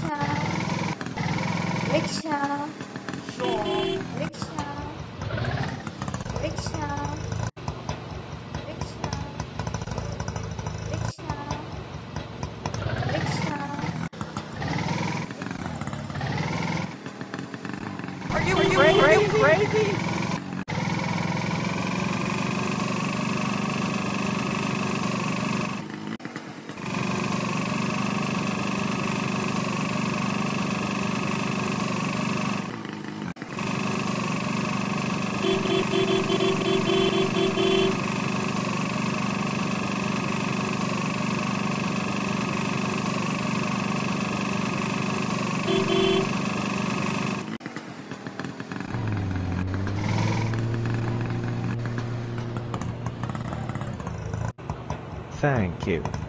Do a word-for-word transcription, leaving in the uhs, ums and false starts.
Rickshaw, rickshaw, rickshaw, rickshaw, rickshaw, rickshaw, rickshaw. Are you, are you, crazy? Are you crazy? Thank you.